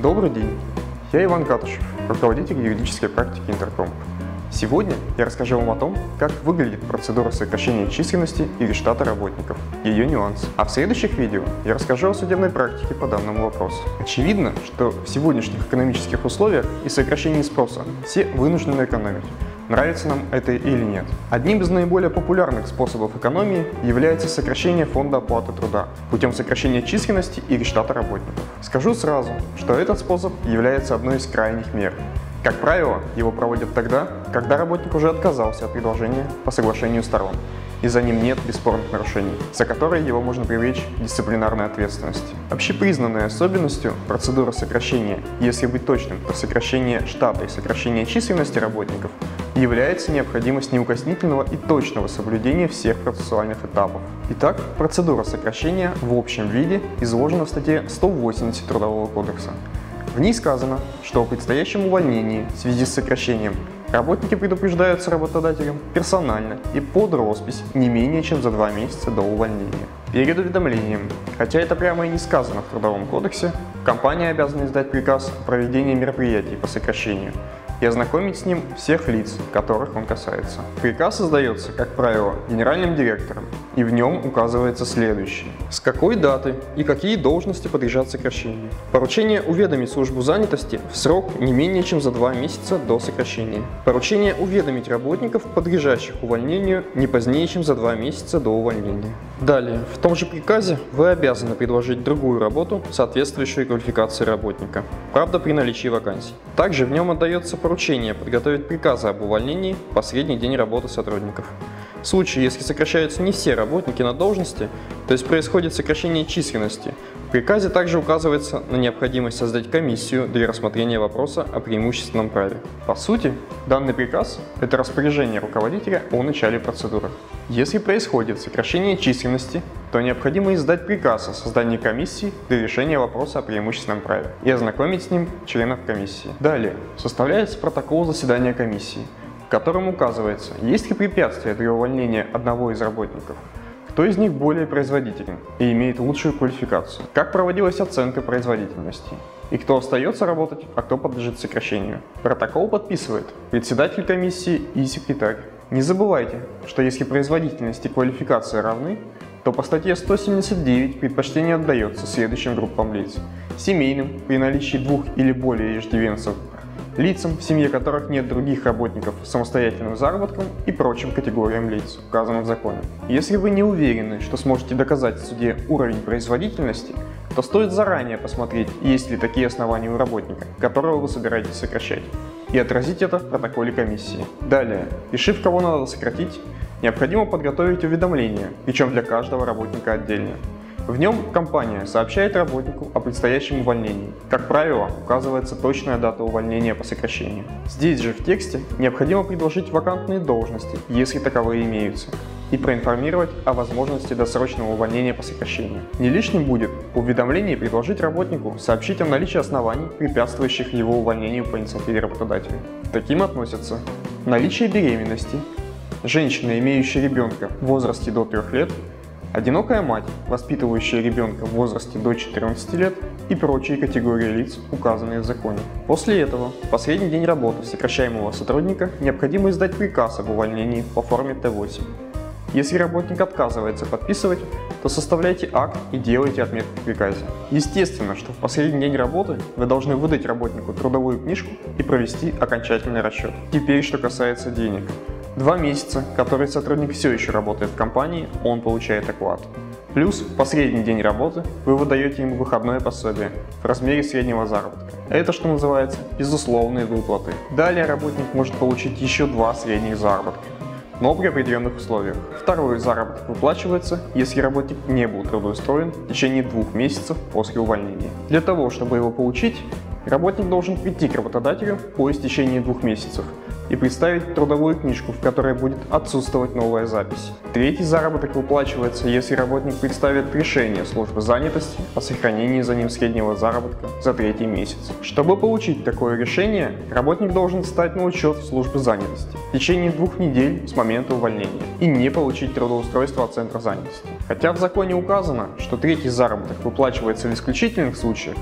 Добрый день, я Иван Катышев, руководитель юридической практики Интерком. Сегодня я расскажу вам о том, как выглядит процедура сокращения численности или штата работников, ее нюансы. А в следующих видео я расскажу о судебной практике по данному вопросу. Очевидно, что в сегодняшних экономических условиях и сокращении спроса все вынуждены экономить. Нравится нам это или нет. Одним из наиболее популярных способов экономии является сокращение фонда оплаты труда путем сокращения численности или штата работников. Скажу сразу, что этот способ является одной из крайних мер. Как правило, его проводят тогда, когда работник уже отказался от предложения по соглашению сторон, и за ним нет бесспорных нарушений, за которые его можно привлечь к дисциплинарной ответственности. Общепризнанной особенностью процедуры сокращения, если быть точным, то сокращение штата и сокращение численности работников, является необходимость неукоснительного и точного соблюдения всех процессуальных этапов. Итак, процедура сокращения в общем виде изложена в статье 180 Трудового кодекса. В ней сказано, что о предстоящем увольнении в связи с сокращением работники предупреждаются работодателем персонально и под роспись не менее чем за 2 месяца до увольнения. Перед уведомлением, хотя это прямо и не сказано в Трудовом кодексе, компания обязана издать приказ о проведении мероприятий по сокращению и ознакомить с ним всех лиц, которых он касается. Приказ издается, как правило, генеральным директором, и в нем указывается следующее: с какой даты и какие должности подлежат сокращению. Поручение уведомить службу занятости в срок не менее чем за 2 месяца до сокращения. Поручение уведомить работников, подлежащих увольнению, не позднее чем за 2 месяца до увольнения. Далее, в том же приказе вы обязаны предложить другую работу, соответствующую квалификации работника, правда при наличии вакансий. Также в нем отдается поручение подготовить приказы об увольнении в последний день работы сотрудников. В случае, если сокращаются не все работники на должности, то есть происходит сокращение численности, в приказе также указывается на необходимость создать комиссию для рассмотрения вопроса о преимущественном праве. По сути, данный приказ – это распоряжение руководителя о начале процедуры. Если происходит сокращение численности, то необходимо издать приказ о создании комиссии для решения вопроса о преимущественном праве и ознакомить с ним членов комиссии. Далее составляется протокол заседания комиссии, в котором указывается, есть ли препятствия для увольнения одного из работников, кто из них более производителен и имеет лучшую квалификацию, как проводилась оценка производительности, и кто остается работать, а кто подлежит сокращению. Протокол подписывает председатель комиссии и секретарь. Не забывайте, что если производительность и квалификация равны, то по статье 179 предпочтение отдается следующим группам лиц: семейным при наличии 2 или более иждивенцев, лицам, в семье которых нет других работников с самостоятельным заработком и прочим категориям лиц, указанным в законе. Если вы не уверены, что сможете доказать в суде уровень производительности, то стоит заранее посмотреть, есть ли такие основания у работника, которого вы собираетесь сокращать, и отразить это в протоколе комиссии. Далее, решив, кого надо сократить, необходимо подготовить уведомление, причем для каждого работника отдельно. В нем компания сообщает работнику о предстоящем увольнении. Как правило, указывается точная дата увольнения по сокращению. Здесь же в тексте необходимо предложить вакантные должности, если таковые имеются, и проинформировать о возможности досрочного увольнения по сокращению. Не лишним будет в уведомлении предложить работнику сообщить о наличии оснований, препятствующих его увольнению по инициативе работодателя. К таким относятся наличие беременности, женщина, имеющая ребенка в возрасте до 3 лет, одинокая мать, воспитывающая ребенка в возрасте до 14 лет и прочие категории лиц, указанные в законе. После этого, в последний день работы сокращаемого сотрудника необходимо издать приказ об увольнении по форме Т8. Если работник отказывается подписывать, то составляйте акт и делайте отметку в приказе. Естественно, что в последний день работы вы должны выдать работнику трудовую книжку и провести окончательный расчет. Теперь, что касается денег. 2 месяца, которые сотрудник все еще работает в компании, он получает оклад. Плюс в последний день работы вы выдаете ему выходное пособие в размере среднего заработка. Это, что называется, безусловные выплаты. Далее работник может получить еще 2 средних заработка, но при определенных условиях. Второй заработок выплачивается, если работник не был трудоустроен в течение 2 месяцев после увольнения. Для того, чтобы его получить, работник должен прийти к работодателю по истечении 2 месяцев и представить трудовую книжку, в которой будет отсутствовать новая запись. Третий заработок выплачивается, если работник представит решение службы занятости о сохранении за ним среднего заработка за 3-й месяц. Чтобы получить такое решение, работник должен встать на учет в службе занятости в течение 2 недель с момента увольнения и не получить трудоустройство от центра занятости. Хотя в законе указано, что 3-й заработок выплачивается в исключительных случаях,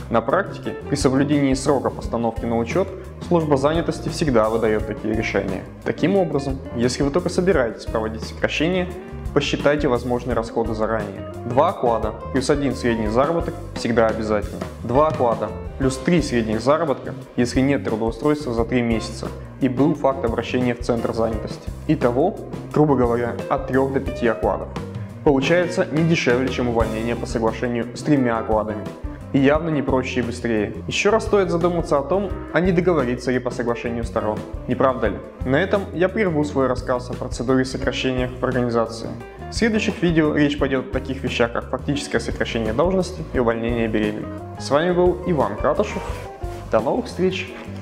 На практике, при соблюдении срока постановки на учет, служба занятости всегда выдает такие решения. Таким образом, если вы только собираетесь проводить сокращение, посчитайте возможные расходы заранее. 2 оклада плюс 1 средний заработок всегда обязательно. 2 оклада плюс 3 средних заработка, если нет трудоустройства за 3 месяца и был факт обращения в центр занятости. Итого, грубо говоря, от 3 до 5 окладов. Получается не дешевле, чем увольнение по соглашению с 3 окладами. И явно не проще и быстрее. Еще раз стоит задуматься о том, а не договориться ли по соглашению сторон. Не правда ли? На этом я прерву свой рассказ о процедуре сокращения в организации. В следующих видео речь пойдет о таких вещах, как фактическое сокращение должности и увольнение беременных. С вами был Иван Катушев. До новых встреч!